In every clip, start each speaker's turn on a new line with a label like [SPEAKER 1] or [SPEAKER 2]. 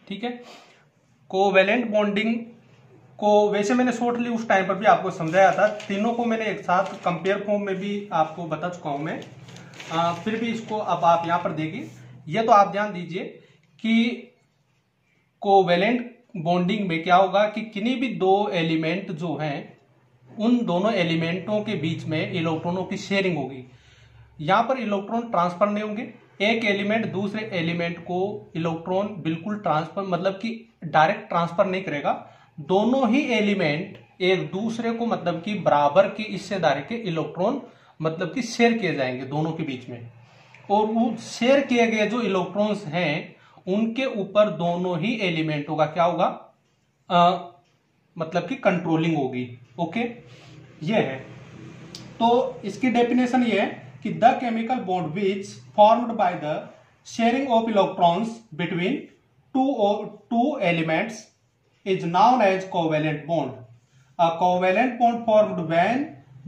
[SPEAKER 1] ठीक है। Covalent bonding को वैसे मैंने शॉर्टली उस टाइम पर भी आपको समझाया था, तीनों को मैंने एक साथ कंपेयर फॉर्म में भी आपको बता चुका हूं मैं। फिर भी इसको अब आप यहां पर देखिए, ये तो आप ध्यान दीजिए कि कोवेलेंट बॉन्डिंग में क्या होगा कि किन्हीं भी दो एलिमेंट जो हैं उन दोनों एलिमेंटों के बीच में इलेक्ट्रॉनों की शेयरिंग होगी। यहां पर इलेक्ट्रॉन ट्रांसफर नहीं होंगे, एक एलिमेंट दूसरे एलिमेंट को इलेक्ट्रॉन बिल्कुल ट्रांसफर मतलब कि डायरेक्ट ट्रांसफर नहीं करेगा। दोनों ही एलिमेंट एक दूसरे को मतलब कि बराबर की हिस्सेदारी के इलेक्ट्रॉन मतलब कि शेयर किए जाएंगे दोनों के बीच में, और वो शेयर किए गए जो इलेक्ट्रॉन्स हैं उनके ऊपर दोनों ही एलिमेंटों का क्या होगा, मतलब कि कंट्रोलिंग होगी। ओके, ये है। तो इसकी डेफिनेशन ये है कि the chemical bond which formed by the sharing of electrons between two elements is known as covalent bond. A covalent bond formed when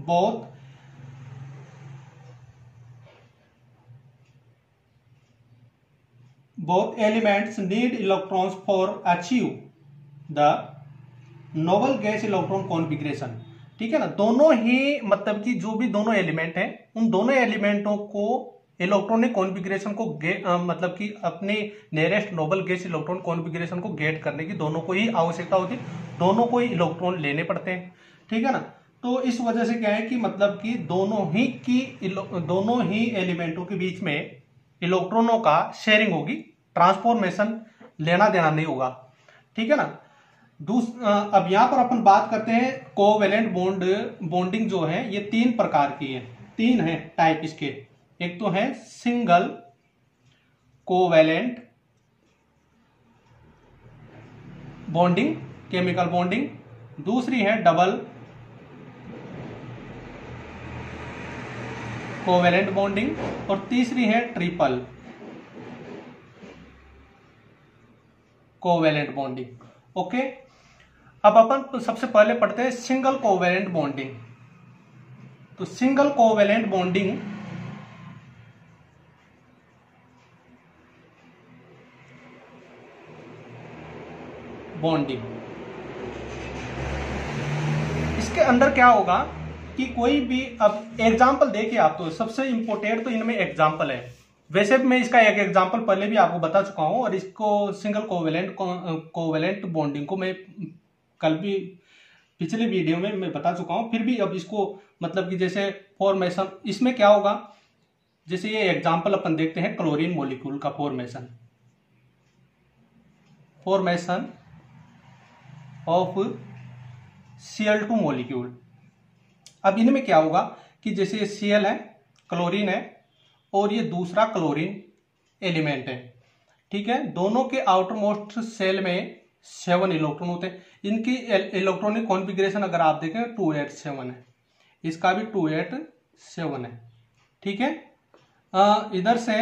[SPEAKER 1] both elements need electrons for achieve the noble gas electron configuration. ठीक है ना, दोनों ही मतलब कि जो भी दोनों element हैं उन दोनों एलिमेंटों को इलेक्ट्रॉनिक कॉन्फ़िगरेशन को मतलब कि अपने nearest noble gas electron configuration को गेट करने की दोनों को ही आवश्यकता होती है, दोनों को ही इलेक्ट्रॉन लेने पड़ते हैं। ठीक है ना, तो इस वजह से क्या है कि मतलब कि दोनों ही एलिमेंटों के बीच में इलेक्ट्रॉनों का शेयरिंग होगी, ट्रांसफॉर्मेशन लेना देना नहीं होगा। ठीक है ना। अब यहां पर अपन बात करते हैं कोवेलेंट बॉन्डिंग जो है ये तीन प्रकार की है, तीन है टाइप इसके। एक तो है single covalent bonding chemical bonding, दूसरी है डबल कोवेलेंट बॉन्डिंग, और तीसरी है ट्रिपल कोवेलेंट बॉन्डिंग। ओके, अब अपन सबसे पहले पढ़ते हैं सिंगल कोवेलेंट बॉन्डिंग। तो सिंगल कोवेलेंट बॉन्डिंग इसके अंदर क्या होगा कि कोई भी, अब एग्जाम्पल देखिए आप, तो सबसे इंपोर्टेंट तो इनमें एग्जाम्पल है। वैसे भी मैं इसका एक एग्जाम्पल पहले भी आपको बता चुका हूं, और इसको सिंगल कोवेलेंट बॉन्डिंग को मैं कल भी पिछले वीडियो में मैं बता चुका हूं। फिर भी अब इसको मतलब कि जैसे फॉर्मेशन इसमें क्या होगा, जैसे ये एग्जाम्पल अपन देखते हैं क्लोरीन मॉलिक्यूल का फॉर्मेशन ऑफ Cl2 मॉलिक्यूल। अब इनमें क्या होगा कि जैसे ये Cl है, क्लोरीन है, और ये दूसरा क्लोरीन एलिमेंट है। ठीक है, दोनों के आउटर मोस्ट सेल में 7 इलेक्ट्रॉन होते हैं। इनकी इलेक्ट्रॉनिक कॉन्फ़िगरेशन अगर आप देखें 287 है, इसका भी 287 है। ठीक है, इधर से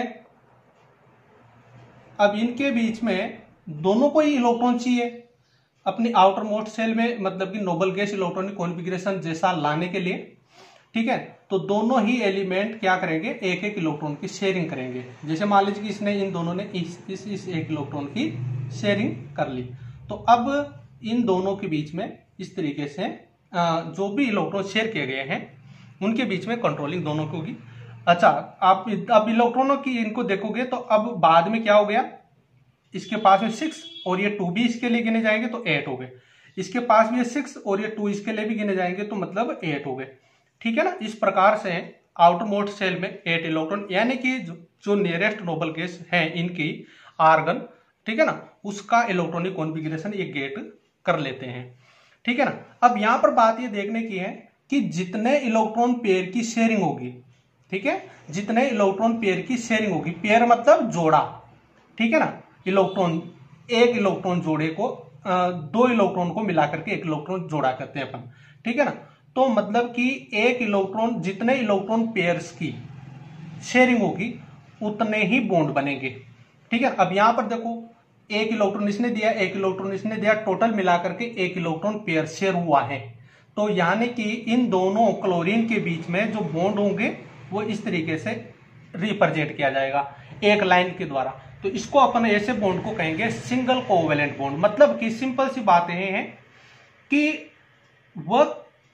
[SPEAKER 1] अब इनके बीच में दोनों को ही इलेक्ट्रॉन चाहिए अपनी आउटर मोस्ट सेल में, मतलब कि नोबल गैस इलेक्ट्रॉनिक कॉन्फ़िगरेशन जैसा लाने के लिए। ठीक है, तो दोनों ही एलिमेंट क्या करेंगे, एक एक इलेक्ट्रॉन की शेयरिंग करेंगे। जैसे मान लीजिए कि इसने इन दोनों ने इस एक इलेक्ट्रॉन की शेयरिंग कर ली, तो अब इन दोनों के बीच में इस तरीके से जो भी इलेक्ट्रॉन शेयर किए गए हैं उनके बीच में कंट्रोलिंग दोनों की होगी। अच्छा, आप अब इलेक्ट्रॉनों की इनको देखोगे तो अब बाद में क्या हो गया, इसके पास में 6 और ये 2 भी इसके लिए गिने जाएंगे तो 8 हो गए, इसके पास भी 6 और ये 2 इसके लिए भी गिने जाएंगे तो मतलब 8 हो गए। ठीक है ना, इस प्रकार से आउटर मोस्ट सेल में 8 इलेक्ट्रॉन, यानी कि जो नियरेस्ट नोबल गैस है इनकी आर्गन, ठीक है ना, उसका इलेक्ट्रॉनिक कॉन्फ़िगरेशन ये गेट कर लेते हैं। ठीक है ना, अब यहां पर बात ये देखने की है कि जितने इलेक्ट्रॉन पेयर की शेयरिंग होगी, ठीक है, जितने इलेक्ट्रॉन पेयर की शेयरिंग होगी, पेयर मतलब जोड़ा, ठीक है ना, इलेक्ट्रॉन एक इलेक्ट्रॉन जोड़े को 2 इलेक्ट्रॉन को मिलाकर के एक इलेक्ट्रॉन जोड़ा करते हैं अपन। ठीक है ना, तो मतलब कि एक इलेक्ट्रॉन, जितने इलेक्ट्रॉन पेयर्स की शेयरिंग होगी उतने ही बॉन्ड बनेंगे। ठीक है, अब यहां पर देखो, एक इलेक्ट्रॉन इसने दिया, एक इलेक्ट्रॉन इसने दिया, टोटल मिलाकर के एक इलेक्ट्रॉन पेयर शेयर हुआ है। तो यानी कि इन दोनों क्लोरीन के बीच में जो बॉन्ड होंगे वो इस तरीके से रिप्रेजेंट किया जाएगा एक लाइन के द्वारा। तो इसको अपन ऐसे बॉन्ड को कहेंगे सिंगल कोवेलेंट बॉन्ड। मतलब कि सिंपल सी बात ये है कि वह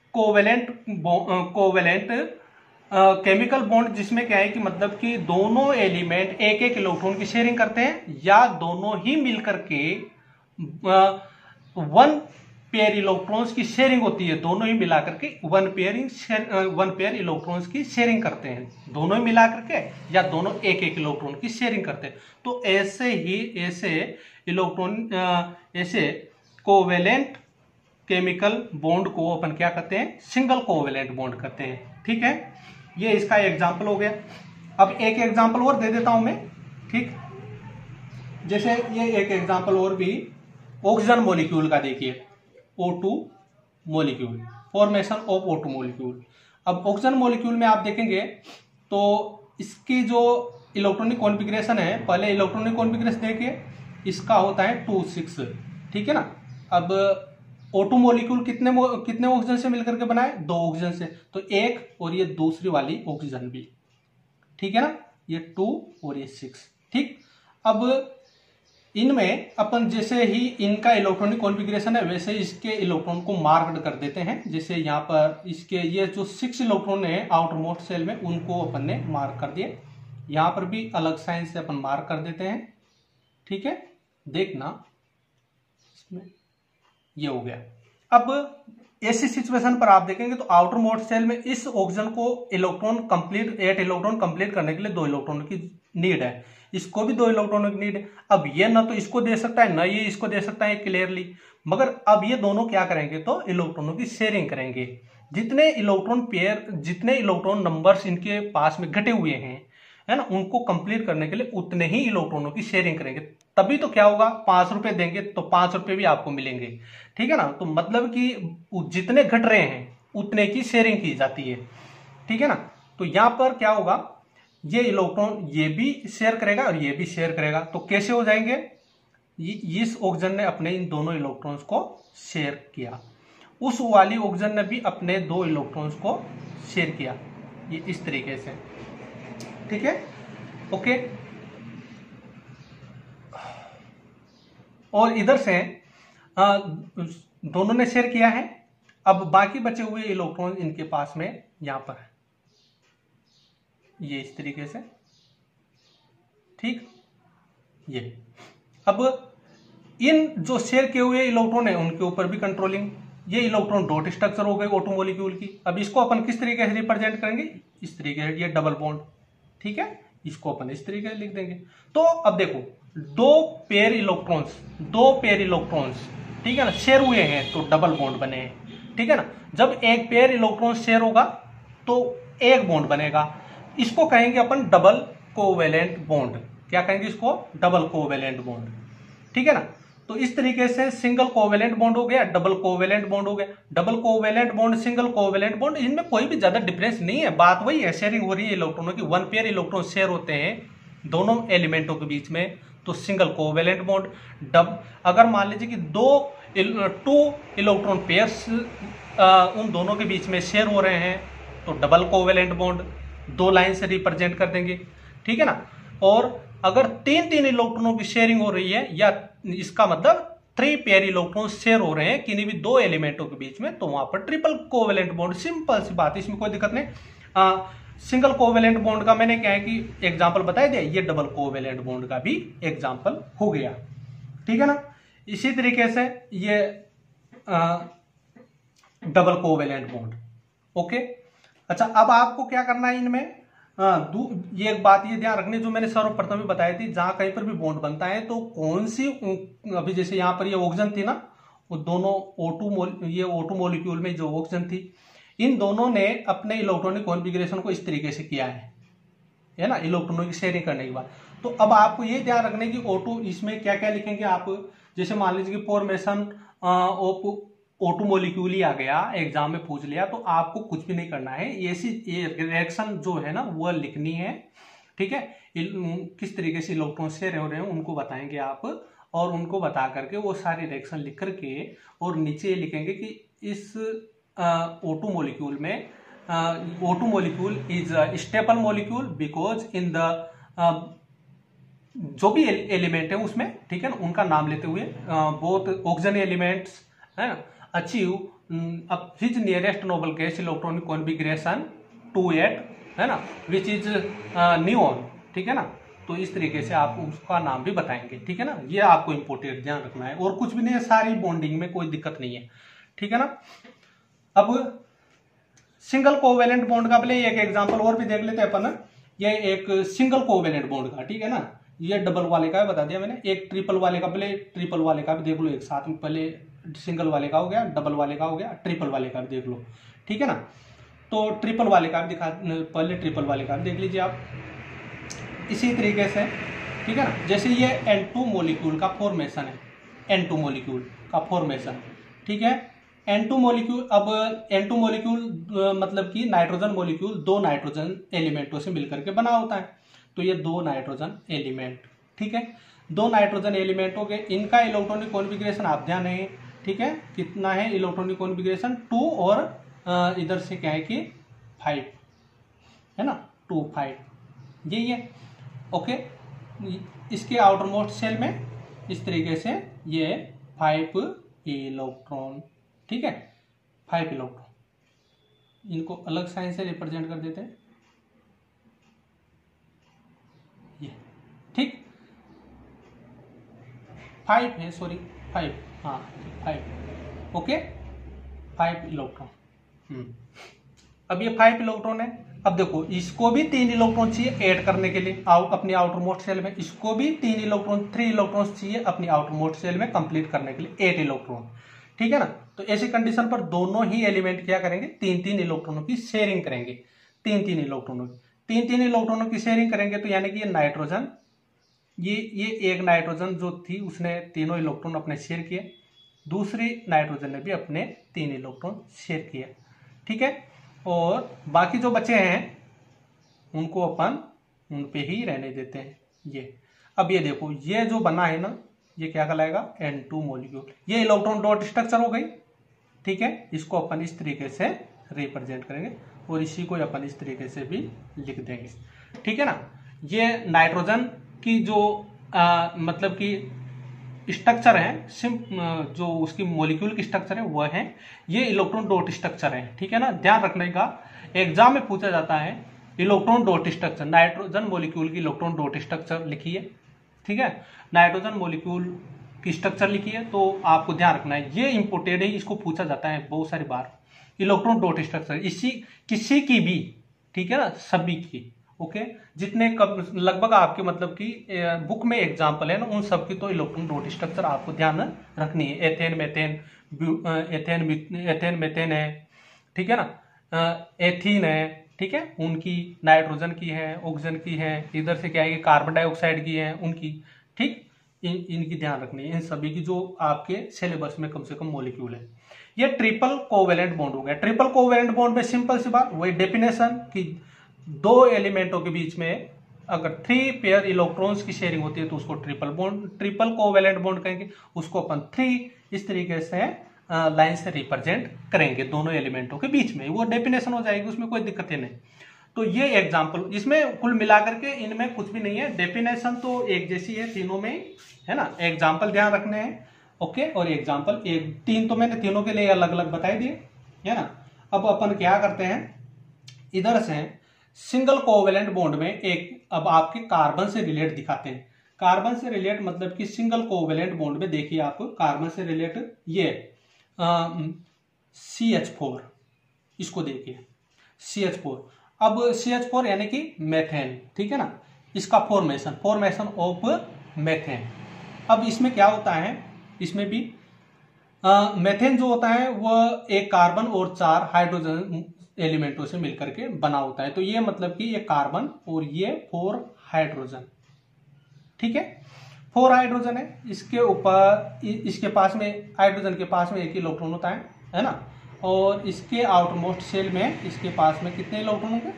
[SPEAKER 1] कोवेलेंट केमिकल बॉन्ड जिसमें क्या है कि मतलब कि दोनों एलिमेंट एक एक इलेक्ट्रॉन की शेयरिंग करते हैं, या दोनों ही मिलकर के वन पेयर इलेक्ट्रॉन्स की शेयरिंग होती है, दोनों ही मिलाकर के वन पेयर इलेक्ट्रॉन्स की शेयरिंग करते हैं, दोनों ही मिलाकर के, या दोनों एक एक इलेक्ट्रॉन की शेयरिंग करते हैं। तो ऐसे कोवेलेंट केमिकल बॉन्ड को अपन क्या कहते हैं, सिंगल कोवेलेंट बॉन्ड कहते हैं। ठीक है, ये इसका एग्जाम्पल हो गया। अब एक एग्जाम्पल और दे देता हूं मैं। ठीक, जैसे ये एक एग्जाम्पल और भी ऑक्सीजन मॉलिक्यूल का देखिए, O2 molecule, formation of O2 molecule. अब ऑक्सीजन मॉलिक्यूल में आप देखेंगे तो इसकी जो इलेक्ट्रॉनिक कॉन्फ़िगरेशन है, पहले इलेक्ट्रॉनिक कॉन्फ़िगरेशन देखिए, इसका होता है 2,6। ठीक है ना। अब O2 मॉलिक्यूल कितने ऑक्सीजन से मिलकर के बना है, 2 ऑक्सीजन से, तो एक और ये दूसरी वाली ऑक्सीजन भी। ठीक है ना, ये 2 और ये 6। ठीक, अब इनमें अपन जैसे ही इनका इलेक्ट्रॉनिक कॉन्फ़िगरेशन है वैसे इसके इलेक्ट्रॉन को मार्क्ड कर देते हैं। जैसे यहाँ पर इसके ये जो 6 इलेक्ट्रॉन है आउटर मोस्ट शेल में, उनको अपन ने मार्क कर दिए। यहाँ पर भी अलग साइन से अपन मार्क कर देते हैं। ठीक है, देखना इसमें ये हो गया। अब ऐसी सिचुएशन पर आप देखेंगे तो आउटर मोस्ट शेल में इस ऑक्सीजन को 8 इलेक्ट्रॉन कंप्लीट करने के लिए 2 इलेक्ट्रॉन की नीड है, इसको भी 2 इलेक्ट्रॉनों की नीड है। अब ये ना तो इसको दे सकता है ना ये इसको दे सकता है क्लियरली, मगर अब ये दोनों क्या करेंगे तो इलेक्ट्रॉनों की शेयरिंग करेंगे। जितने इलेक्ट्रॉन नंबर्स इनके पास में घटे हुए हैं, है ना, उनको कंप्लीट करने के लिए उतने ही इलेक्ट्रॉनों की शेयरिंग करेंगे। तभी तो क्या होगा, 5 रुपए देंगे तो 5 रुपए भी आपको मिलेंगे। ठीक है ना, तो मतलब कि जितने घट रहे हैं उतने की शेयरिंग की जाती है। ठीक है ना, तो यहां पर क्या होगा, ये इलेक्ट्रॉन ये भी शेयर करेगा और ये भी शेयर करेगा। तो कैसे हो जाएंगे, इस ऑक्सीजन ने अपने इन दोनों इलेक्ट्रॉन्स को शेयर किया, उस वाली ऑक्सीजन ने भी अपने 2 इलेक्ट्रॉन्स को शेयर किया, ये इस तरीके से। ठीक है, ओके। और इधर से दोनों ने शेयर किया है। अब बाकी बचे हुए इलेक्ट्रॉन इनके पास में यहां पर है, ये इस तरीके से। ठीक, ये अब इन जो शेयर किए हुए इलेक्ट्रॉन है उनके ऊपर भी कंट्रोलिंग। ये इलेक्ट्रॉन डॉट स्ट्रक्चर हो गई O2 मॉलिक्यूल की। अब इसको अपन किस तरीके से रिप्रेजेंट करेंगे, इस तरीके से, ये डबल बॉन्ड। ठीक है, इसको अपन इस तरीके से लिख देंगे। तो अब देखो, 2 पेयर इलेक्ट्रॉन्स, ठीक है ना, शेयर हुए हैं तो डबल बॉन्ड बने हैं। ठीक है ना, जब एक पेयर इलेक्ट्रॉन शेयर होगा तो एक बॉन्ड बनेगा, इसको कहेंगे अपन डबल कोवेलेंट बॉन्ड। क्या कहेंगे इसको, डबल कोवेलेंट बॉन्ड। ठीक है ना, तो इस तरीके से सिंगल कोवेलेंट बॉन्ड हो गया, डबल कोवेलेंट बॉन्ड हो गया। Double covalent bond, single covalent bond, इनमें कोई भी ज्यादा डिफरेंस नहीं है, बात वही है, शेयरिंग हो रही है इलेक्ट्रॉनों की। 1 पेयर इलेक्ट्रॉन शेयर होते हैं दोनों एलिमेंटों के बीच में, तो सिंगल कोवेलेंट बॉन्ड। अगर मान लीजिए कि 2 इलेक्ट्रॉन पेयर्स उन दोनों के बीच में शेयर हो रहे हैं तो डबल कोवेलेंट बॉन्ड, 2 लाइन से रिप्रेजेंट कर देंगे। ठीक है ना, और अगर 3 इलेक्ट्रॉनों की शेयरिंग हो रही है, या इसका मतलब 3 पेयर इलेक्ट्रॉन शेयर हो रहे हैं किन्हीं भी 2 एलिमेंटों के बीच में, तो वहां पर ट्रिपल कोवेलेंट बॉन्ड। सिंपल सी बात है, इसमें कोई दिक्कत नहीं। सिंगल कोवेलेंट बॉन्ड का मैंने क्या है कि एग्जांपल बताया दिया, ये डबल कोवेलेंट बॉन्ड का भी एग्जांपल हो गया। ठीक है ना, इसी तरीके से ये डबल कोवेलेंट बॉन्ड। ओके, अच्छा, अब आपको क्या करना है इनमें, ये एक बात ये ध्यान रखनी जो मैंने सर्वप्रथम में बताई थी, जहां कहीं पर भी बॉन्ड बनता है तो कौन सी, अभी जैसे यहां पर ये ऑक्सीजन थी ना, वो दोनों O2 मॉलिक्यूल में जो ऑक्सीजन थी, इन दोनों ने अपने इलेक्ट्रॉनिक कॉन्फ़िगरेशन को इस तरीके से किया है ना, इलेक्ट्रॉनों की शेयरिंग करने के बाद। तो अब आपको ये ध्यान रखना है कि O2 इसमें क्या क्या लिखेंगे आप। जैसे मान लीजिए कि फॉर्मेशन ऑफ O2 मॉलिक्यूल ही आ गया, एग्जाम में पूछ लिया, तो आपको कुछ भी नहीं करना है, ऐसी रिएक्शन जो है ना वो लिखनी है। ठीक है, किस तरीके से इलेक्ट्रॉन शेयर हो रहे हैं उनको बताएंगे आप, और उनको बता करके वो सारी रिएक्शन लिख करके, और नीचे लिखेंगे कि इस O2 मॉलिक्यूल में O2 molecule is stable molecule because in the जो भी एलिमेंट है उसमें, ठीक है ना, उनका नाम लेते हुए बोथ ऑक्सीजन एलिमेंट्स है ना achieve his nearest noble gas electronic configuration 2 है ना विच इज नियोन, ठीक है ना। तो इस तरीके से आप उसका नाम भी बताएंगे, ठीक है ना। ये आपको इंपोर्टेंट ध्यान रखना है, और कुछ भी नहीं है, सारी बॉन्डिंग में कोई दिक्कत नहीं है, ठीक है ना। अब सिंगल कोवेलेंट बॉन्ड का पहले एक एग्जांपल और भी देख लेते हैं अपन। ये एक सिंगल कोवेलेंट बॉन्ड का, ठीक है ना, ये डबल वाले का बता दिया मैंने। एक ट्रिपल वाले का, पहले ट्रिपल वाले का भी देख लो एक साथ में। पहले सिंगल वाले का हो गया, डबल वाले का हो गया, ट्रिपल वाले का भी देख लो, ठीक है ना। तो ट्रिपल वाले का भी दिखा, पहले ट्रिपल वाले का भी देख लीजिए आप इसी तरीके से, ठीक है ना। जैसे ये N2 मॉलिक्यूल का फॉर्मेशन है, N2 मॉलिक्यूल का फॉर्मेशन, ठीक है। N2 मॉलिक्यूल, अब N2 मॉलिक्यूल मतलब कि नाइट्रोजन मॉलिक्यूल 2 नाइट्रोजन एलिमेंटों से मिलकर के बना होता है। तो ये 2 नाइट्रोजन एलिमेंट, ठीक है, 2 नाइट्रोजन एलिमेंटों के इनका इलेक्ट्रॉनिक कॉन्फिगरेशन आप ध्यान है, ठीक है, कितना है इलेक्ट्रॉनिक कॉन्फिगरेशन 2, और इधर से क्या है कि 5 है ना, 2 5 यही है, ओके। इसके आउटर मोस्ट सेल में इस तरीके से ये 5 इलेक्ट्रॉन, ठीक है, 5 इलेक्ट्रॉन। इनको अलग साइन से रिप्रेजेंट कर देते हैं, ये ठीक 5 है, सॉरी 5, हाँ 5, ओके 5 इलेक्ट्रॉन। अब ये 5 इलेक्ट्रॉन है। अब देखो इसको भी 3 इलेक्ट्रॉन चाहिए ऐड करने के लिए अपनी आउटर मोस्ट सेल में, इसको भी 3 इलेक्ट्रॉन चाहिए अपनी आउटर मोस्ट सेल में कंप्लीट करने के लिए 8 इलेक्ट्रॉन, ठीक है ना। तो ऐसी कंडीशन पर दोनों ही एलिमेंट क्या करेंगे, 3 इलेक्ट्रॉनों की शेयरिंग करेंगे, 3 इलेक्ट्रॉनों की शेयरिंग करेंगे। तो यानी कि ये नाइट्रोजन, ये एक नाइट्रोजन जो थी उसने तीनों इलेक्ट्रॉन अपने शेयर किए, दूसरी नाइट्रोजन ने भी अपने 3 इलेक्ट्रॉन शेयर किए, ठीक है। और बाकी जो बचे हैं उनको अपन उन पे ही रहने देते हैं ये। अब ये देखो ये जो बना है ना, ये क्या कहलाएगा, N2 मॉलिक्यूल। ये इलेक्ट्रॉन डॉट स्ट्रक्चर हो गई, ठीक है। इसको अपन इस तरीके से रिप्रेजेंट करेंगे, और इसी को अपन इस तरीके से भी लिख देंगे, ठीक है ना। ये नाइट्रोजन की जो मतलब कि स्ट्रक्चर है, जो उसकी मॉलिक्यूल की स्ट्रक्चर है वह है, ये इलेक्ट्रॉन डॉट स्ट्रक्चर है, ठीक है ना। ध्यान रखने का, एग्जाम में पूछा जाता है electron dot structure, nitrogen molecule की इलेक्ट्रॉन डॉट स्ट्रक्चर लिखिए, ठीक है, नाइट्रोजन मॉलिक्यूल की स्ट्रक्चर लिखिए। तो आपको ध्यान रखना है, ये इंपोर्टेंट है, इसको पूछा जाता है बहुत सारी बार, इलेक्ट्रॉन डॉट स्ट्रक्चर इसी किसी की भी, ठीक है ना, सभी की, ओके। जितने कब लगभग आपके मतलब कि बुक में एग्जाम्पल है ना, उन सब की तो इलेक्ट्रॉन डॉट स्ट्रक्चर आपको ध्यान रखनी है। एथेन मेथेन है, ठीक है ना, एथीन है, ठीक है, उनकी नाइट्रोजन की है, ऑक्सीजन की है, इधर से क्या है कि कार्बन डाइऑक्साइड की है उनकी, ठीक। इनकी ध्यान रखनी है, इन सभी की जो आपके सिलेबस में कम से कम मॉलिक्यूल है। ये ट्रिपल कोवेलेंट बॉन्ड हो गया। ट्रिपल कोवेलेंट बॉन्ड में सिंपल सी बात, वही डेफिनेशन कि 2 एलिमेंटों के बीच में अगर 3 पेयर इलेक्ट्रॉन्स की शेयरिंग होती है तो उसको ट्रिपल कोवेलेंट बॉन्ड कहेंगे। उसको अपन 3 इस तरीके से लाइन से रिप्रेजेंट करेंगे दोनों एलिमेंटों के बीच में, वो डेफिनेशन हो जाएगी, उसमें कोई दिक्कत नहीं। तो ये एग्जाम्पल, इसमें कुल मिलाकर के इनमें कुछ भी नहीं है, डेफिनेशन तो एक जैसी है तीनों में, है ना। एग्जाम्पल ध्यान रखने हैं, ओके। और एग्जाम्पल 3 तो मैंने तीनों के लिए अलग अलग बताई दिए, है ना। अब अपन क्या करते हैं, इधर से सिंगल कोवेलेंट बॉन्ड में एक अब आपके कार्बन से रिलेट दिखाते हैं। कार्बन से रिलेट मतलब कि सिंगल कोवेलेंट बॉन्ड में देखिए आप कार्बन से रिलेट ये CH4, इसको देखिए CH4। अब CH4 यानी कि मेथेन, ठीक है ना, इसका फॉर्मेशन ऑफ मेथेन। अब इसमें क्या होता है, इसमें भी मेथेन जो होता है वह एक कार्बन और 4 हाइड्रोजन एलिमेंटों से मिलकर के बना होता है। तो ये मतलब कि ये कार्बन और ये 4 हाइड्रोजन, ठीक है, 4 हाइड्रोजन है। इसके ऊपर इसके पास में हाइड्रोजन के पास में 1 इलेक्ट्रॉन होता है ना। और इसके आउटरमोस्ट सेल में इसके पास में कितने इलेक्ट्रॉन होंगे,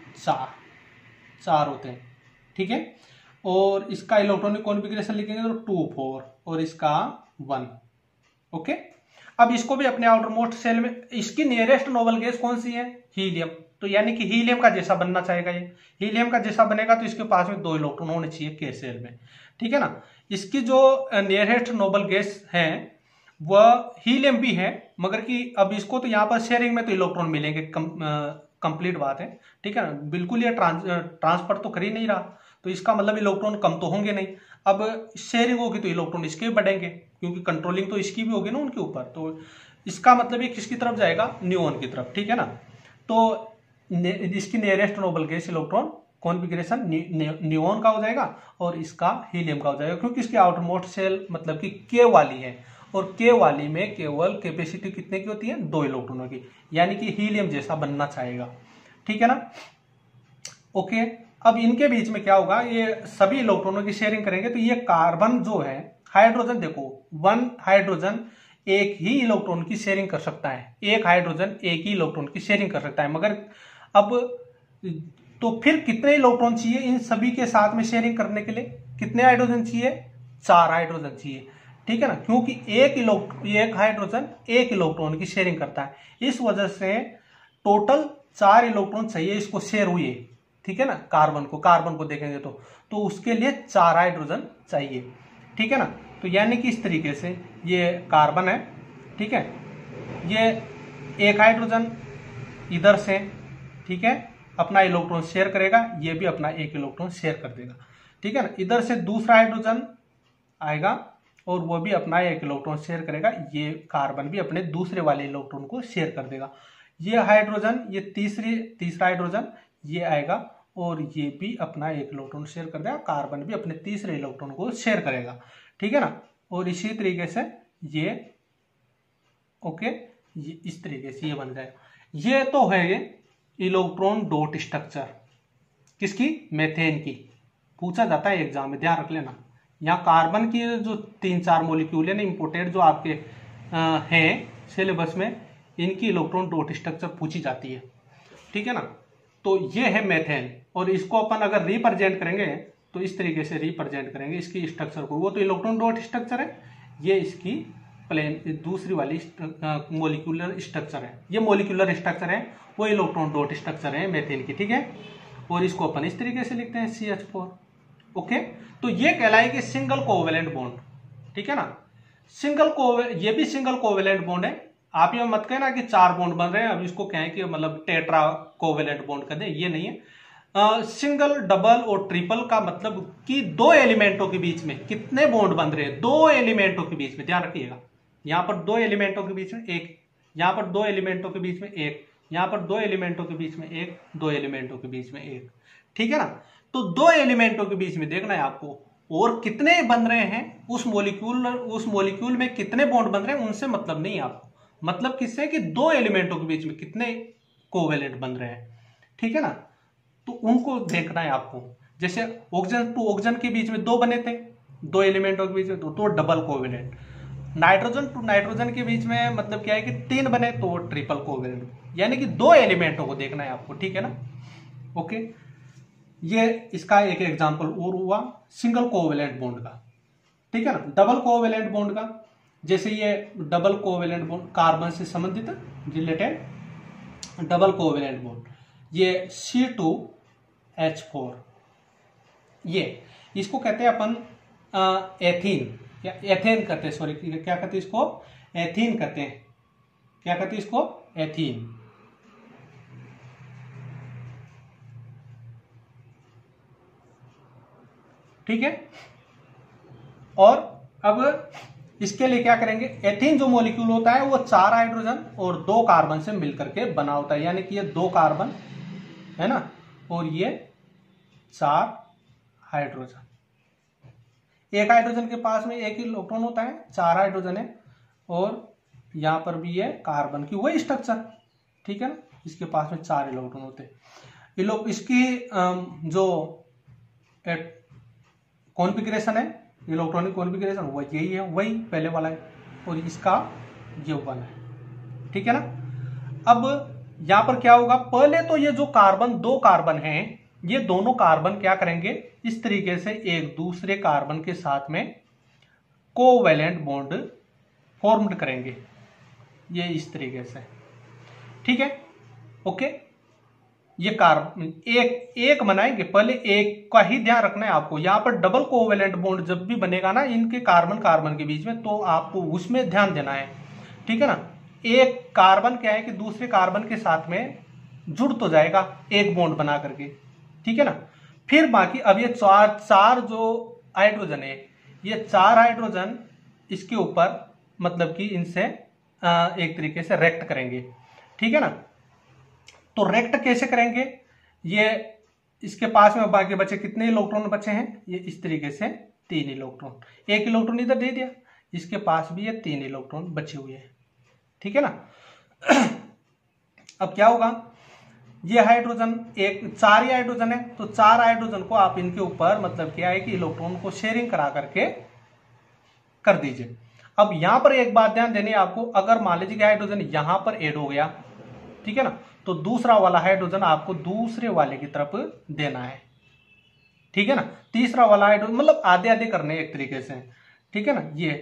[SPEAKER 1] 4 होते हैं, ठीक है। और इसका इलेक्ट्रॉनिक कॉन्फ़िगरेशन लिखेंगे तो 2 4 और इसका 1, ओके। अब इसको भी अपने आउटरमोस्ट सेल में, इसकी नियरेस्ट नोबल गैस कौन सी है, हीलियम, तो यानी कि हीलियम का जैसा बनना चाहेगा, ये हीलियम का जैसा बनेगा तो इसके पास में 2 इलेक्ट्रॉन होने चाहिए k शेल में, ठीक है ना। इसकी जो नियरेस्ट नोबल गैस है वह हीलियम भी है, मगर कि अब इसको तो यहाँ पर शेयरिंग में तो इलेक्ट्रॉन मिलेंगे, कंप्लीट बात है, ठीक है ना। बिल्कुल ये ट्रांसफर तो कर ही नहीं रहा, तो इसका मतलब इलेक्ट्रॉन कम तो होंगे नहीं। अब शेयरिंग होगी तो इलेक्ट्रॉन इसके भी बढ़ेंगे, क्योंकि कंट्रोलिंग तो इसकी भी होगी ना उनके ऊपर, तो इसका मतलब ये किसकी तरफ जाएगा, न्यूऑन की तरफ, ठीक है ना। तो इसकी nearest noble gas electron configuration neon का हो जाएगा और इसका हीलियम का हो जाएगा, क्योंकि इसकी आउटर मोस्ट शेल मतलब कि k वाली है, और k वाली में केवल कैपेसिटी कितने की होती है, 2 इलेक्ट्रॉनों की, यानी कि हीलियम जैसा बनना चाहेगा, ठीक है ना। ओके, अब इनके बीच में क्या होगा, ये सभी इलेक्ट्रॉनों की शेयरिंग करेंगे, तो ये कार्बन जो है, हाइड्रोजन देखो, 1 हाइड्रोजन एक ही इलेक्ट्रॉन की शेयरिंग कर सकता है, एक हाइड्रोजन एक ही इलेक्ट्रॉन की शेयरिंग कर सकता है, मगर अब तो फिर कितने इलेक्ट्रॉन चाहिए इन सभी के साथ में शेयरिंग करने के लिए, कितने हाइड्रोजन चाहिए, 4 हाइड्रोजन चाहिए, ठीक है ना, क्योंकि एक हाइड्रोजन एक इलेक्ट्रॉन की शेयरिंग करता है, इस वजह से टोटल 4 इलेक्ट्रॉन चाहिए इसको शेयर हुए, ठीक है ना। कार्बन को देखेंगे तो उसके लिए 4 हाइड्रोजन चाहिए, ठीक है ना। तो यानी कि इस तरीके से ये कार्बन है, ठीक है, ये एक हाइड्रोजन इधर से, ठीक है, अपना इलेक्ट्रॉन शेयर करेगा, ये भी अपना एक इलेक्ट्रॉन शेयर कर देगा, ठीक है ना। इधर से दूसरा हाइड्रोजन आएगा और वो भी अपना एक इलेक्ट्रॉन शेयर करेगा, ये कार्बन भी अपने दूसरे वाले इलेक्ट्रॉन को शेयर कर देगा। ये हाइड्रोजन, ये तीसरा हाइड्रोजन ये आएगा और ये भी अपना एक इलेक्ट्रॉन शेयर कर देगा, कार्बन भी अपने तीसरे इलेक्ट्रॉन को शेयर करेगा, ठीक है ना। और इसी तरीके से ये ओके, ये इस तरीके से ये बन जाएगा। ये तो है इलेक्ट्रॉन डॉट स्ट्रक्चर, किसकी, मेथेन की, पूछा जाता है एग्जाम में, ध्यान रख लेना। यहाँ कार्बन की जो 3-4 मॉलिक्यूल है ना इंपोर्टेड जो आपके हैं सिलेबस में, इनकी इलेक्ट्रॉन डॉट स्ट्रक्चर पूछी जाती है, ठीक है ना। तो ये है मेथेन, और इसको अपन अगर रिप्रेजेंट करेंगे तो इस तरीके से रिप्रेजेंट करेंगे इसकी स्ट्रक्चर को, वो तो इलेक्ट्रॉन डॉट स्ट्रक्चर है, ये इसकी प्लेन दूसरी वाली मोलिकुलर स्ट्रक्चर है, ये मोलिकुलर स्ट्रक्चर है, वो इलेक्ट्रॉन डॉट स्ट्रक्चर है मेथेन की, ठीक है। और इसको अपन इस तरीके से लिखते हैं CH4, ओके। तो ये कहलाएगी सिंगल कोवेलेंट बॉन्ड, ठीक है ना। ये भी सिंगल कोवेलेंट बॉन्ड है, आप ये मत कहना कि 4 बॉन्ड बन रहे हैं, अब इसको कहें कि मतलब टेट्रा कोवेलेंट बॉन्ड कर दें, ये नहीं है। सिंगल, डबल और ट्रिपल का मतलब कि 2 एलिमेंटों के बीच में कितने बॉन्ड बन रहे हैं, 2 एलिमेंटों के बीच में, ध्यान रखिएगा, यहां पर 2 एलिमेंटों के बीच में एक, यहां पर 2 एलिमेंटों के बीच में एक, यहां पर 2 एलिमेंटों के बीच में एक, 2 एलिमेंटों के बीच में एक, ठीक है ना। तो 2 एलिमेंटों के बीच में देखना है आपको, और कितने बन रहे हैं उस मॉलिक्यूल में कितने बॉन्ड बन रहे हैं उनसे मतलब नहीं है आपको, मतलब किससे कि 2 एलिमेंटों के बीच में कितने कोवेलेंट बन रहे हैं, ठीक है ना। तो उनको देखना है आपको, जैसे ऑक्सीजन टू ऑक्सीजन के बीच में 2 बने थे, 2 एलिमेंटों के बीच में तो double covalent, nitrogen to nitrogen के बीच में मतलब क्या है कि 3 बने तो ट्रिपल कोवेलेंट, यानी कि 2 एलिमेंटों को देखना है आपको, ठीक है ना। ओके, ये इसका एक एग्जांपल और हुआ सिंगल कोवेलेंट बॉन्ड का, ठीक है ना। डबल कोवेलेंट बॉन्ड का, जैसे ये डबल कोवेलेंट बॉन्ड कार्बन से संबंधित रिलेटेड डबल कोवेलेंट बॉन्ड, ये C2H4, ये इसको कहते हैं अपन एथीन, या एथेन कहते हैं, सॉरी क्या कहते हैं इसको, एथीन कहते हैं, क्या कहते हैं इसको, एथीन, ठीक है। और अब इसके लिए क्या करेंगे, एथीन जो मॉलिक्यूल होता है वो 4 हाइड्रोजन और 2 कार्बन से मिलकर के बना होता है, यानी कि ये 2 कार्बन है ना, और ये 4 हाइड्रोजन, एक हाइड्रोजन के पास में एक ही इलेक्ट्रॉन होता है, 4 हाइड्रोजन है, और यहां पर भी ये कार्बन की वही स्ट्रक्चर, ठीक है ना, इसके पास में 4 इलेक्ट्रॉन होते हैं। इसकी जो कॉन्फ़िगरेशन है, इलेक्ट्रॉनिक कॉन्फ़िगरेशन वो यही है, वही पहले वाला है, और इसका ये 1 है, ठीक है ना। अब यहां पर क्या होगा, पहले तो ये जो कार्बन 2 कार्बन हैं, ये दोनों कार्बन क्या करेंगे, इस तरीके से एक दूसरे कार्बन के साथ में कोवेलेंट बॉन्ड फॉर्म्ड करेंगे, ये इस तरीके से, ठीक है, ओके। ये कार्बन एक एक बनाएंगे, पहले एक का ही ध्यान रखना है आपको। यहां पर डबल कोवेलेंट बॉन्ड जब भी बनेगा ना इनके कार्बन कार्बन के बीच में, तो आपको उसमें ध्यान देना है, ठीक है ना। एक कार्बन क्या है कि दूसरे कार्बन के साथ में जुड़ तो जाएगा एक बॉन्ड बना करके, ठीक है ना। फिर बाकी अब ये चार जो हाइड्रोजन है, ये 4 हाइड्रोजन इसके ऊपर मतलब कि इनसे एक तरीके से रेक्ट करेंगे, ठीक है ना। तो रेक्ट कैसे करेंगे, ये इसके पास में बाकी बचे कितने इलेक्ट्रॉन बचे हैं, ये इस तरीके से 3 इलेक्ट्रॉन, 1 इलेक्ट्रॉन इधर दे दिया, इसके पास भी ये 3 इलेक्ट्रॉन बचे हुए हैं, ठीक है ना। अब क्या होगा, ये हाइड्रोजन एक 4 ही हाइड्रोजन है, तो 4 हाइड्रोजन को आप इनके ऊपर मतलब क्या है कि इलेक्ट्रॉन को शेयरिंग करा करके कर दीजिए। अब यहां पर एक बात ध्यान देनी है आपको, अगर मान लीजिए हाइड्रोजन यहां पर ऐड हो गया, ठीक है ना, तो दूसरा वाला हाइड्रोजन आपको दूसरे वाले की तरफ देना है, ठीक है ना। तीसरा वाला हाइड्रोजन मतलब आधे आधे करने एक तरीके से, ठीक है ना। ये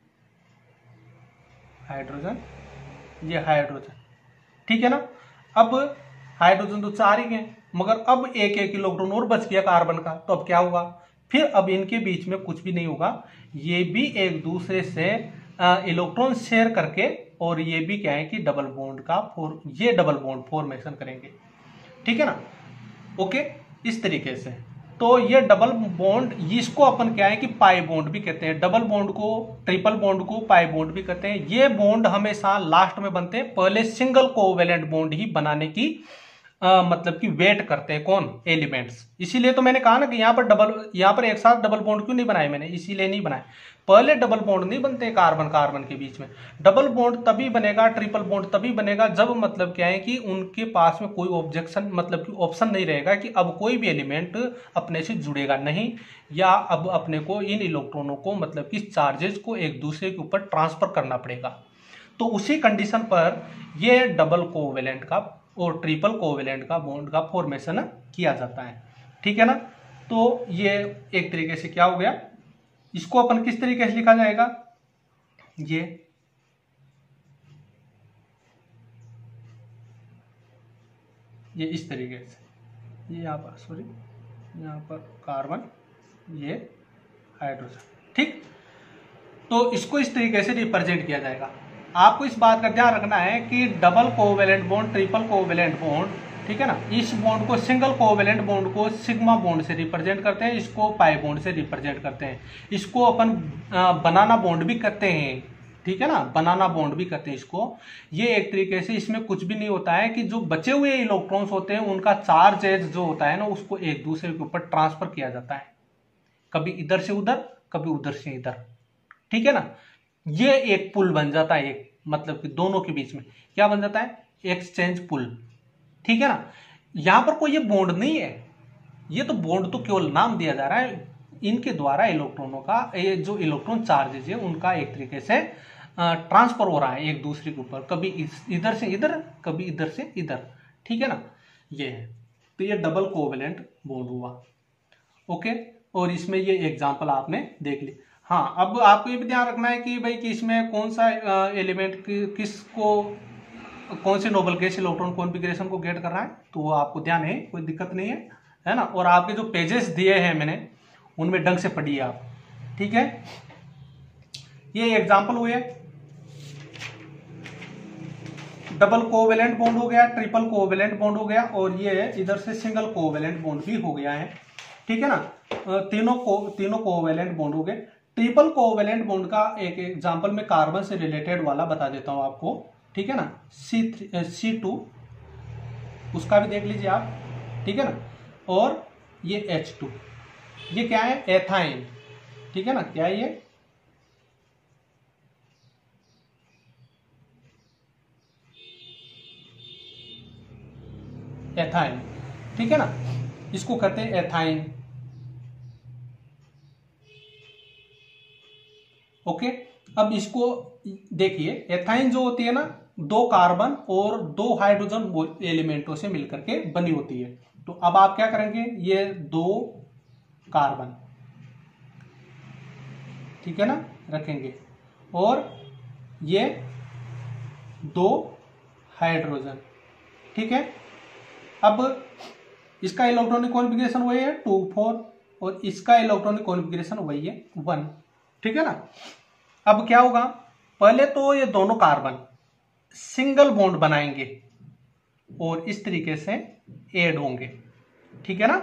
[SPEAKER 1] हाइड्रोजन, ये हाइड्रोजन, ठीक है ना। अब हाइड्रोजन तो 4 ही हैं, मगर अब एक इलेक्ट्रॉन और बच गया कार्बन का, तो अब क्या होगा, फिर अब इनके बीच में कुछ भी नहीं होगा, ये भी एक दूसरे से इलेक्ट्रॉन शेयर करके, और ये भी क्या है कि डबल बॉन्ड का ये डबल बॉन्ड फॉर्मेशन करेंगे, ठीक है ना। ओके, इस तरीके से। तो ये डबल बॉन्ड, इसको अपन क्या है कि पाई बॉन्ड भी कहते हैं, डबल बॉन्ड को, ट्रिपल बॉन्ड को पाई बॉन्ड भी कहते हैं। ये बॉन्ड हमेशा लास्ट में बनते हैं, पहले सिंगल कोवेलेंट बॉन्ड ही बनाने की मतलब कि वेट करते हैं कौन, एलिमेंट्स। इसीलिए तो मैंने कहा ना कि यहाँ पर एक साथ डबल बॉन्ड क्यों नहीं बनाए मैंने, इसीलिए नहीं बनाए। पहले डबल बॉन्ड नहीं बनते कार्बन कार्बन के बीच में, डबल बॉन्ड तभी बनेगा, ट्रिपल बॉन्ड तभी बनेगा जब मतलब क्या है कि उनके पास में कोई ऑब्जेक्शन मतलब कि ऑप्शन नहीं रहेगा कि अब कोई भी एलिमेंट अपने से जुड़ेगा नहीं, या अब अपने को इन इलेक्ट्रॉनों को मतलब कि चार्जेस को एक दूसरे के ऊपर ट्रांसफर करना पड़ेगा। तो उसी कंडीशन पर यह डबल कोवेलेंट का और ट्रिपल कोवेलेंट का बॉन्ड का फॉर्मेशन किया जाता है, ठीक है ना। तो ये एक तरीके से क्या हो गया, इसको अपन किस तरीके से लिखा जाएगा, ये इस तरीके से, ये यहाँ पर सॉरी, यहाँ पर कार्बन, ये हाइड्रोजन, ठीक। तो इसको इस तरीके से रिप्रेजेंट किया जाएगा। आपको इस बात का ध्यान रखना है कि double covalent bond, triple covalent bond, ठीक है ना, इस बॉन्ड को, सिंगल कोवेलेंट बॉन्ड को सिग्मा बॉन्ड से रिप्रेजेंट करते हैं, इसको पाई बॉन्ड से रिप्रेजेंट करते हैं, इसको अपन बनाना बॉन्ड भी करते हैं, ठीक है ना, बनाना बॉन्ड भी करते हैं इसको। ये एक तरीके से इसमें कुछ भी नहीं होता है कि जो बचे हुए इलेक्ट्रॉन्स होते हैं उनका चार्ज जो होता है ना, उसको एक दूसरे के ऊपर ट्रांसफर किया जाता है, कभी इधर से उधर, कभी उधर से इधर, ठीक है ना। ये एक पुल बन जाता है, एक मतलब कि दोनों के बीच में क्या बन जाता है, एक्सचेंज पुल, ठीक है ना। यहां पर कोई ये बॉन्ड नहीं है, ये तो बॉन्ड तो केवल नाम दिया जा रहा है, इनके द्वारा इलेक्ट्रॉनों का, ये जो इलेक्ट्रॉन चार्जेज है उनका एक तरीके से ट्रांसफर हो रहा है एक दूसरे के ऊपर, कभी इधर से इधर, कभी इधर से इधर, ठीक है ना। ये है, तो ये डबल कोवेलेंट बॉन्ड हुआ, ओके। और इसमें ये एग्जांपल आपने देख ली। हाँ, अब आपको ये भी ध्यान रखना है कि भाई कि इसमें कौन सा एलिमेंट किसको, कौन से नोबल गैस इलेक्ट्रॉन कॉन्फ़िगरेशन को गेट कर रहा है, तो वो आपको ध्यान है, कोई दिक्कत नहीं है ना। और आपके जो पेजेस दिए हैं मैंने, उनमें ढंग से पढ़िए आप, ठीक है। ये एग्जांपल हुए, डबल कोवेलेंट बॉन्ड हो गया, ट्रिपल कोवेलेंट बॉन्ड हो गया, और ये इधर से सिंगल कोवेलेंट बॉन्ड भी हो गया है, ठीक है ना। तीनों कोवेलेंट बॉन्ड हो गए। ट्रिपल कोवेलेंट बॉन्ड का एक एग्जांपल में कार्बन से रिलेटेड वाला बता देता हूं आपको, ठीक है ना, C2, उसका भी देख लीजिए आप, ठीक है ना। और ये H2, ये क्या है, एथाइन, ठीक है ना, क्या है ये, एथाइन, ठीक है ना, इसको कहते हैं एथाइन, ओके। अब इसको देखिए, एथाइन जो होती है ना, 2 कार्बन और 2 हाइड्रोजन एलिमेंटों से मिलकर के बनी होती है। तो अब आप क्या करेंगे, ये 2 कार्बन, ठीक है ना, रखेंगे, और ये 2 हाइड्रोजन, ठीक है। अब इसका इलेक्ट्रॉनिक कॉन्फ़िगरेशन वही है 2 4 और इसका इलेक्ट्रॉनिक कॉन्फ़िगरेशन वही है 1, ठीक है ना। अब क्या होगा, पहले तो ये दोनों कार्बन सिंगल बॉन्ड बनाएंगे और इस तरीके से ऐड होंगे, ठीक है ना।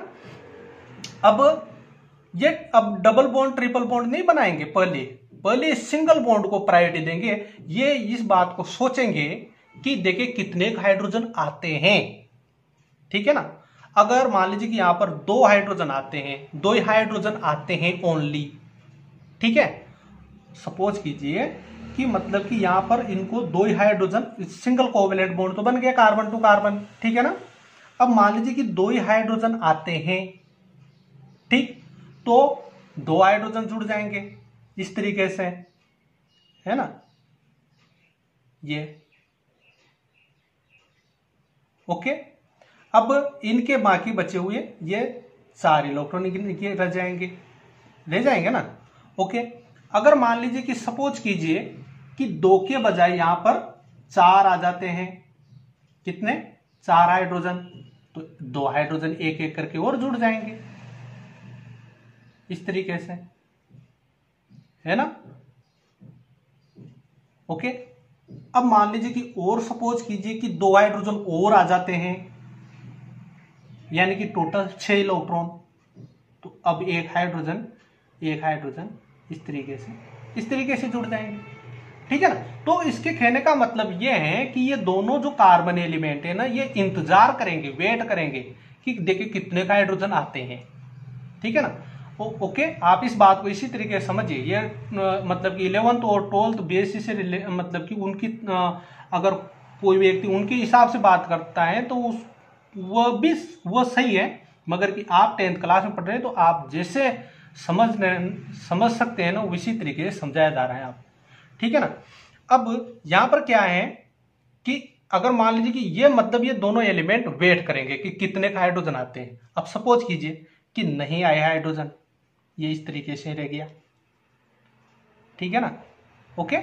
[SPEAKER 1] अब डबल बॉन्ड ट्रिपल बॉन्ड नहीं बनाएंगे, पहले सिंगल बॉन्ड को प्रायोरिटी देंगे। ये इस बात को सोचेंगे कि देखिए कितने हाइड्रोजन आते हैं, ठीक है ना। अगर मान लीजिए कि यहां पर 2 हाइड्रोजन आते हैं, 2 हाइड्रोजन आते हैं ओनली, ठीक है। सपोज कीजिए कि मतलब कि यहां पर इनको 2 हाइड्रोजन, सिंगल कोवेलेंट बॉन्ड तो बन गया कार्बन टू कार्बन, ठीक है ना। अब मान लीजिए कि 2 हाइड्रोजन आते हैं, ठीक, तो 2 हाइड्रोजन जुड़ जाएंगे इस तरीके से, है ना, ये ओके। अब इनके बाकी बचे हुए ये 4 इलेक्ट्रॉन रह जाएंगे ना, ओके। अगर मान लीजिए कि सपोज कीजिए कि 2 के बजाय यहां पर 4 आ जाते हैं, कितने, 4 हाइड्रोजन, तो 2 हाइड्रोजन एक एक करके और जुड़ जाएंगे इस तरीके से, है ना, ओके। अब मान लीजिए कि और सपोज कीजिए कि 2 हाइड्रोजन और आ जाते हैं, यानी कि टोटल 6 इलेक्ट्रॉन, तो अब एक हाइड्रोजन इस तरीके से जुड़ जाएंगे, ठीक है ना। तो इसके कहने का मतलब यह है कि ये दोनों जो कार्बन एलिमेंट है ना, ये इंतजार करेंगे, वेट करेंगे कि देखिए कितने हाइड्रोजन आते हैं, ठीक है ना। ओके, आप इस बात को इसी तरीके से समझिए। ये मतलब कि 11th और 12th बेसिस से मतलब कि उनकी अगर कोई व्यक्ति उनके हिसाब से बात करता है तो वो सही है, मगर कि आप 10th क्लास में पढ़ रहे हैं तो आप जैसे समझ सकते हैं ना, उसी तरीके से समझाया जा रहा है आप, ठीक है ना। अब यहां पर क्या है कि अगर मान लीजिए कि ये मतलब ये दोनों एलिमेंट वेट करेंगे कि कितने हाइड्रोजन आते हैं। अब सपोज कीजिए कि नहीं आए हाइड्रोजन, ये इस तरीके से रह गया, ठीक है ना, ओके,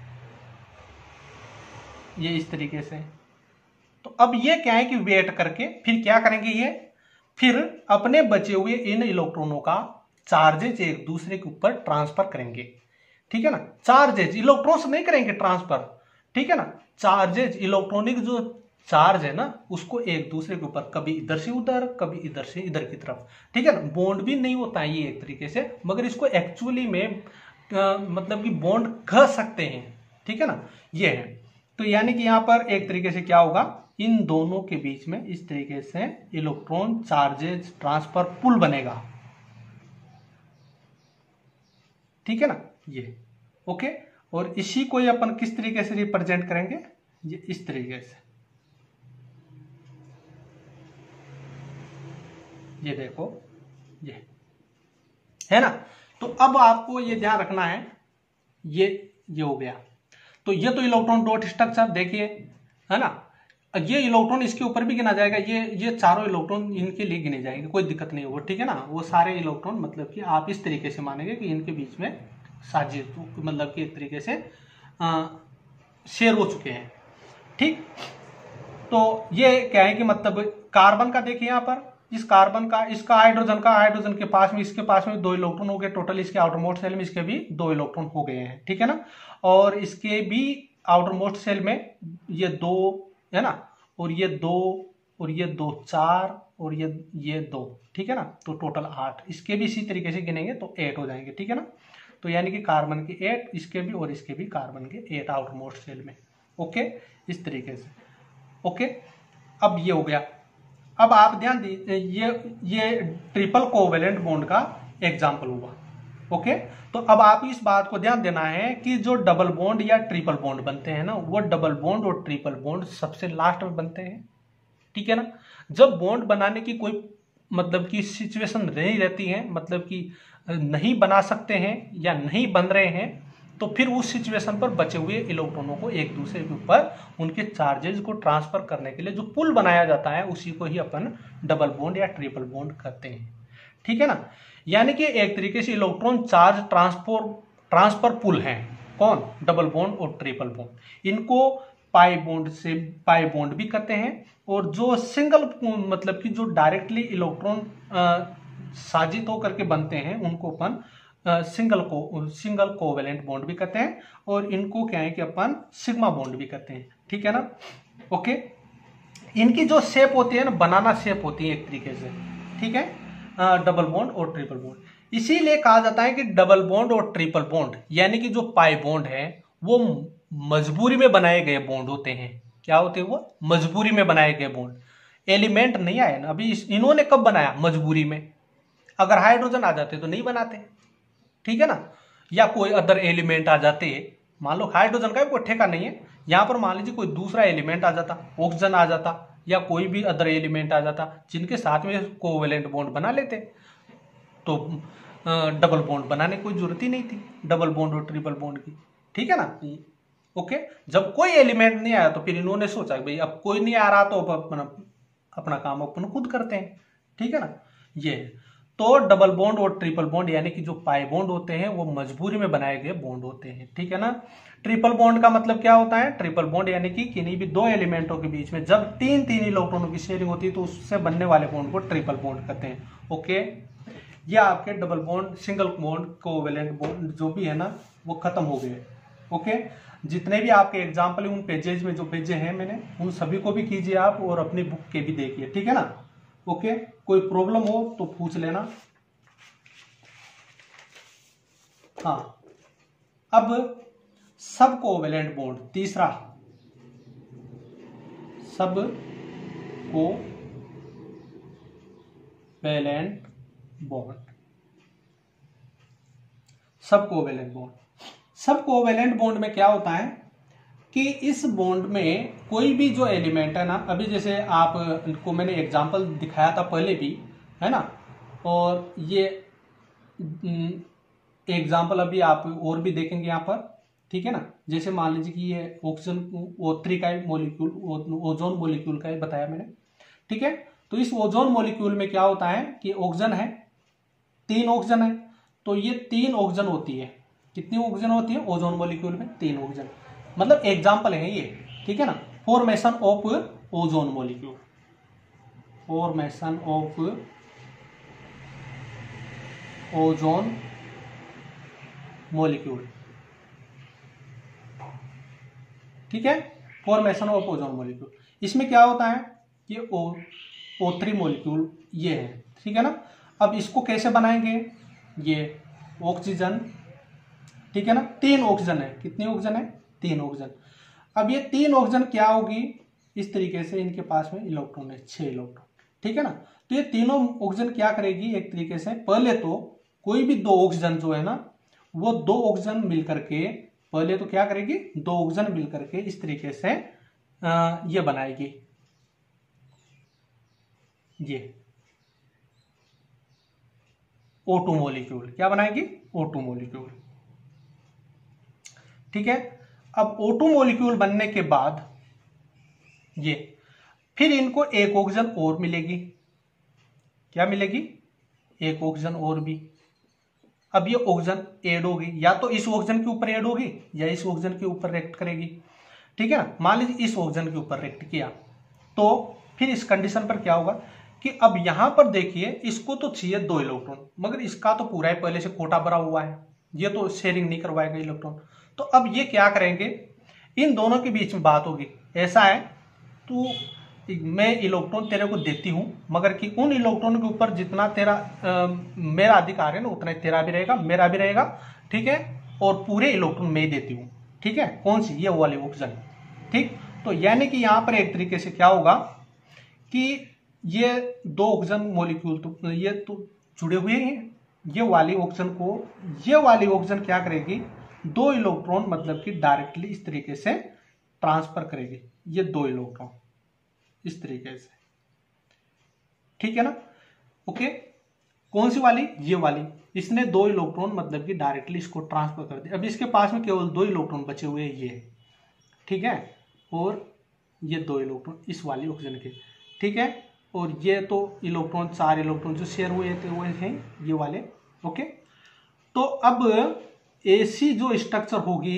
[SPEAKER 1] ये इस तरीके से। तो अब ये क्या है कि वेट करके फिर क्या करेंगे, ये फिर अपने बचे हुए इन इलेक्ट्रॉनों का चार्जेज एक दूसरे के ऊपर ट्रांसफर करेंगे, ठीक है ना। चार्जेज, इलेक्ट्रॉन्स नहीं करेंगे ट्रांसफर, ठीक है ना। चार्जेज, इलेक्ट्रॉनिक जो चार्ज है ना, उसको एक दूसरे के ऊपर, कभी इधर से उधर, कभी इधर से इधर की तरफ, ठीक है ना। बॉन्ड भी नहीं होता है ये एक तरीके से, मगर इसको एक्चुअली में मतलब कि बॉन्ड कह सकते हैं, ठीक है ना, ये है। तो यानी कि यहां पर एक तरीके से क्या होगा, इन दोनों के बीच में इस तरीके से इलेक्ट्रॉन चार्जेज ट्रांसफर पुल बनेगा, ठीक है ना, ये ओके। और इसी को अपन किस तरीके से रिप्रेजेंट करेंगे, ये इस तरीके से, ये देखो, ये है ना। तो अब आपको ये ध्यान रखना है, ये हो गया। तो ये तो इलेक्ट्रॉन डॉट स्ट्रक्चर देखिए, है ना। ये इलेक्ट्रॉन इसके ऊपर भी गिना जाएगा, ये चारों इलेक्ट्रॉन इनके लिए गिने जाएंगे, कोई दिक्कत नहीं होगा, ठीक है ना। वो सारे इलेक्ट्रॉन मतलब कि आप इस तरीके से मानेंगे कि इनके बीच में साजिश, मतलब कि एक तरीके से शेयर हो चुके हैं, ठीक। तो ये क्या है कि मतलब कार्बन का देखिए यहाँ पर, इस कार्बन का, इसका हाइड्रोजन के पास में, इसके पास में 2 इलेक्ट्रॉन हो गए टोटल, इसके आउटर मोस्ट सेल में इसके भी 2 इलेक्ट्रॉन हो गए हैं, ठीक है ना। और इसके भी आउटर मोस्ट सेल में ये 2 है ना, और ये 2 और ये 2 4 और ये 2, ठीक है ना। तो टोटल 8, इसके भी इसी तरीके से गिनेंगे तो 8 हो जाएंगे, ठीक है ना। तो यानी कि कार्बन के 8, इसके भी और इसके भी कार्बन के 8 आउटर मोस्ट सेल में, ओके, इस तरीके से, ओके। अब ये हो गया। अब आप ध्यान दीजिए, ये ट्रिपल कोवेलेंट बॉन्ड का एग्जाम्पल हुआ, ओके। तो अब आप इस बात को ध्यान देना है कि जो डबल बॉन्ड या ट्रिपल बॉन्ड बनते हैं ना, वो डबल बॉन्ड और ट्रिपल बॉन्ड सबसे लास्ट में बनते हैं, ठीक है ना। जब बॉन्ड बनाने की कोई मतलब की सिचुएशन नहीं रहती है, मतलब कि नहीं बना सकते हैं या नहीं बन रहे हैं, तो फिर उस सिचुएशन पर बचे हुए इलेक्ट्रॉनों को एक दूसरे के ऊपर उनके चार्जेस को ट्रांसफर करने के लिए जो पुल बनाया जाता है, उसी को ही अपन डबल बॉन्ड या ट्रिपल बॉन्ड करते हैं, ठीक है ना। यानी कि एक तरीके से इलेक्ट्रॉन चार्ज ट्रांसफर पुल हैं, कौन, डबल बॉन्ड और ट्रिपल बॉन्ड। इनको पाई बॉन्ड से पाई बॉन्ड भी कहते हैं। और जो सिंगल मतलब कि जो डायरेक्टली इलेक्ट्रॉन साजित होकर के बनते हैं उनको अपन सिंगल कोवेलेंट बॉन्ड भी कहते हैं। और इनको क्या है कि अपन सिग्मा बॉन्ड भी कहते हैं, ठीक है ना। ओके, इनकी जो शेप होती है ना, बनाना शेप होती है एक तरीके से, ठीक है, डबल बॉन्ड और ट्रिपल बॉन्ड। इसीलिए कहा जाता है कि डबल बॉन्ड और ट्रिपल बॉन्ड यानी कि जो पाई बॉन्ड है वो मजबूरी में बनाए गए बॉन्ड होते हैं। क्या होते हैं वो? मजबूरी में बनाए गए बॉन्ड। एलिमेंट नहीं आए ना अभी, इन्होंने कब बनाया? मजबूरी में। अगर हाइड्रोजन आ जाते तो नहीं बनाते, ठीक है ना, या कोई अदर एलिमेंट आ जाते, मान लो हाइड्रोजन का भी कोई ठेका नहीं है, यहां पर मान लीजिए कोई दूसरा एलिमेंट आ जाता, ऑक्सीजन आ जाता या कोई भी अदर एलिमेंट आ जाता जिनके साथ में कोवेलेंट बॉन्ड बना लेते, तो डबल बॉन्ड बनाने की कोई जरूरत ही नहीं थी, डबल बॉन्ड और ट्रिपल बॉन्ड की, ठीक है ना। ओके, जब कोई एलिमेंट नहीं आया तो फिर इन्होंने सोचा भाई अब कोई नहीं आ रहा तो अपना काम अपन खुद करते हैं, ठीक है ना। ये तो डबल बॉन्ड और ट्रिपल बॉन्ड यानी कि जो पाई बॉन्ड होते हैं वो मजबूरी में बनाए गए बॉन्ड होते हैं, ठीक है ना। ट्रिपल बॉन्ड का मतलब क्या होता है? ट्रिपल बॉन्ड यानी कि किन्हीं भी दो एलिमेंटों के बीच में जब तीन तीन इलेक्ट्रॉनों की शेयरिंग होती है तो उससे बनने वाले बॉन्ड को ट्रिपल बॉन्ड कहते हैं। ओके, ये आपके double bond, single bond, covalent bond जो भी है ना वो खत्म हो गए। ओके, जितने भी आपके एग्जाम्पल उन पेजेज में जो भेजे हैं मैंने उन सभी को भी कीजिए आप और अपनी बुक के भी देखिए, ठीक है ना। ओके, कोई प्रॉब्लम हो तो पूछ लेना। हाँ, अब सब कोवेलेंट बॉन्ड, तीसरा sub covalent bond, sub covalent bond. Sub covalent bond में क्या होता है कि इस बॉन्ड में कोई भी जो एलिमेंट है ना, अभी जैसे आपको मैंने एग्जांपल दिखाया था पहले भी, है ना, और ये एग्जांपल अभी आप और भी देखेंगे यहाँ पर, ठीक है ना। जैसे मान लीजिए कि ये ऑक्सीजन O3 का मॉलिक्यूल, ओजोन मॉलिक्यूल का बताया मैंने, ठीक है। तो इस ओजोन मॉलिक्यूल में क्या होता है कि ऑक्सीजन है, 3 ऑक्सीजन है, तो ये 3 ऑक्सीजन होती है। कितनी ऑक्सीजन होती है ओजोन मॉलिक्यूल में? 3 ऑक्सीजन। मतलब एग्जांपल है ये, ठीक है ना। Formation of ozone molecule, formation of ozone molecule, ठीक है, फॉर्मेशन ऑफ ओजोन मॉलिक्यूल। इसमें क्या होता है कि O3 मॉलिक्यूल ये है, ठीक है ना। अब इसको कैसे बनाएंगे? ये ऑक्सीजन, ठीक है ना, 3 ऑक्सीजन है। कितनी ऑक्सीजन है? 3 ऑक्सीजन। अब ये 3 ऑक्सीजन क्या होगी? इस तरीके से इनके पास में इलेक्ट्रॉन है, 6 इलेक्ट्रॉन, ठीक है ना। तो ये तीनों ऑक्सीजन क्या करेगी? एक तरीके से पहले तो कोई भी 2 ऑक्सीजन जो है ना, वो 2 ऑक्सीजन मिलकर के पहले तो क्या करेगी? 2 ऑक्सीजन मिलकर के इस तरीके से ये बनाएगी, ये O2 मॉलिक्यूल। क्या बनाएगी? O2 मॉलिक्यूल, ठीक है। अब O2 मॉलिक्यूल बनने के बाद ये फिर इनको एक ऑक्सीजन और मिलेगी। क्या मिलेगी? एक ऑक्सीजन और भी। अब ये ऑक्सीजन ऐड होगी, या तो इस ऑक्सीजन के ऊपर ऐड होगी या इस ऑक्सीजन के ऊपर रिएक्ट करेगी, ठीक है ना। मान लीजिए इस ऑक्सीजन के ऊपर रिएक्ट किया तो फिर इस कंडीशन पर क्या होगा कि अब यहां पर देखिए इसको तो चाहिए 2 इलेक्ट्रॉन, मगर इसका तो पूरा ही पहले से कोटा भरा हुआ है, ये तो शेयरिंग नहीं करवाएगा इलेक्ट्रॉन। तो अब ये क्या करेंगे? इन दोनों के बीच में बात होगी, ऐसा है तो मैं इलेक्ट्रॉन तेरे को देती हूं, मगर कि उन इलेक्ट्रॉन के ऊपर जितना तेरा मेरा अधिकार है ना उतना तेरा भी रहेगा, मेरा भी रहेगा, ठीक है। और पूरे इलेक्ट्रॉन मैं ही देती हूं, ठीक है। कौन सी? ये वाली ऑक्सीजन, ठीक। तो यानी कि यहां पर एक तरीके से क्या होगा कि ये 2 ऑक्सीजन मॉलिक्यूल तो ये तो जुड़े हुए हैं, ये वाली ऑक्सीजन को, ये वाली ऑक्सीजन क्या करेगी? 2 इलेक्ट्रॉन मतलब कि डायरेक्टली इस तरीके से ट्रांसफर करेगी, ये 2 इलेक्ट्रॉन इस तरीके से, ठीक है ना। ओके, कौन सी वाली? ये वाली। इसने 2 इलेक्ट्रॉन मतलब कि डायरेक्टली इसको ट्रांसफर कर दिया। अब इसके पास में केवल 2 इलेक्ट्रॉन बचे हुए हैं, ये, ठीक है, और ये 2 इलेक्ट्रॉन इस वाली ऑक्सीजन के, ठीक है। और ये तो इलेक्ट्रॉन, 4 इलेक्ट्रॉन जो शेयर हुए थे वो हैं ये वाले। ओके, तो अब ऐसी जो स्ट्रक्चर होगी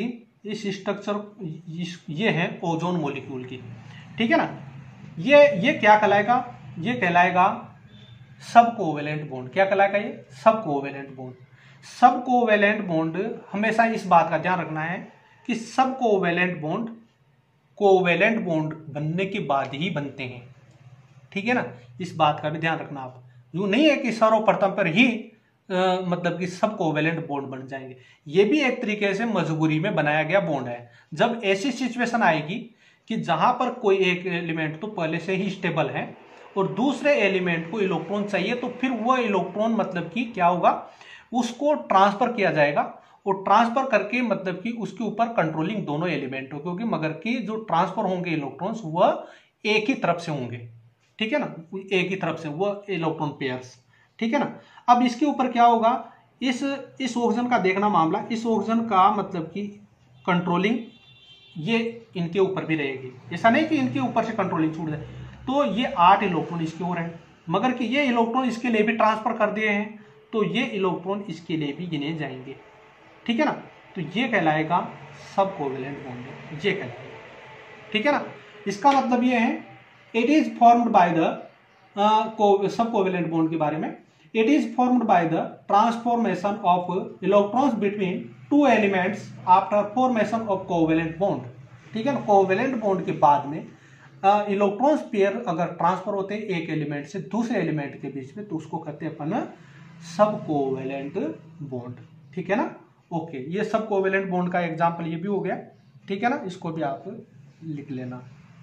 [SPEAKER 1] इस स्ट्रक्चर ये है ओजोन मॉलिक्यूल की, ठीक है ना। ये क्या कहलाएगा, ये कहलाएगा सब कोवेलेंट बॉन्ड। क्या कहलाएगा ये? Sub covalent bond. Sub covalent bond हमेशा इस बात का ध्यान रखना है कि सब कोवेलेंट बॉन्ड बनने के बाद ही बनते हैं, ठीक है ना। इस बात का भी ध्यान रखना आप। यूं नहीं है कि सर्वप्रथम पर ही मतलब कि सब कोवेलेंट बॉन्ड बन जाएंगे। ये भी एक तरीके से मजबूरी में बनाया गया बॉन्ड है। जब ऐसी सिचुएशन आएगी कि जहां पर कोई एक एलिमेंट तो पहले से ही स्टेबल है और दूसरे एलिमेंट को इलेक्ट्रॉन चाहिए, तो फिर वह इलेक्ट्रॉन मतलब कि क्या होगा, उसको ट्रांसफर किया जाएगा और ट्रांसफर करके मतलब कि उसके ऊपर कंट्रोलिंग दोनों एलिमेंट हो, क्योंकि मगर कि जो ट्रांसफर होंगे इलेक्ट्रॉन्स वह एक ही तरफ से होंगे, ठीक है ना, एक ही तरफ से वह इलेक्ट्रॉन पेयर्स, ठीक है ना। अब इसके ऊपर क्या होगा, इस ऑक्सीजन का देखना मामला, इस ऑक्सीजन का मतलब कि कंट्रोलिंग ये इनके ऊपर भी रहेगी। ऐसा नहीं कि इनके ऊपर से कंट्रोलिंग छूट जाए। तो ये 8 इलेक्ट्रॉन इसके ओर है, मगर कि ये इलेक्ट्रॉन इसके लिए भी ट्रांसफर कर दिए हैं, तो ये इलेक्ट्रॉन इसके लिए भी गिने जाएंगे, ठीक है ना। तो ये कहलाएगा सब कोवेलेंट बॉन्ड, ये कहलाएगा, ठीक है ना। इसका मतलब ये है it is formed by the sub covalent bond के बारे में, it is formed by the transformation of electrons between two elements after formation of covalent bond, ठीक है ना। कोवेलेंट बॉन्ड के बाद में इलेक्ट्रॉन्स पेयर अगर ट्रांसफर होते हैं एक एलिमेंट से दूसरे एलिमेंट के बीच में, तो उसको कहते हैं अपन सब कोवेलेंट बॉन्ड, ठीक है ना। ओके, ये सब कोवेलेंट बॉन्ड का एग्जांपल ये भी हो गया, ठीक है ना। इसको भी आप लिख लेना।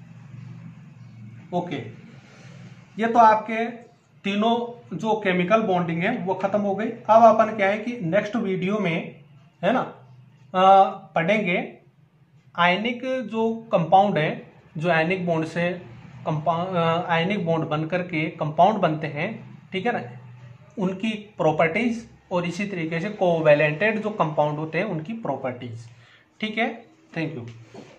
[SPEAKER 1] ओके, ये तो आपके तीनों जो केमिकल बॉन्डिंग है वो खत्म हो गई। अब अपन क्या है कि नेक्स्ट वीडियो में है ना पढ़ेंगे आयनिक जो कंपाउंड है, जो आयनिक बॉन्ड से आयनिक बॉन्ड बन करके कंपाउंड बनते हैं, ठीक है ना, उनकी प्रॉपर्टीज, और इसी तरीके से कोवैलेंटेड जो कंपाउंड होते हैं उनकी प्रॉपर्टीज, ठीक है। Thank you.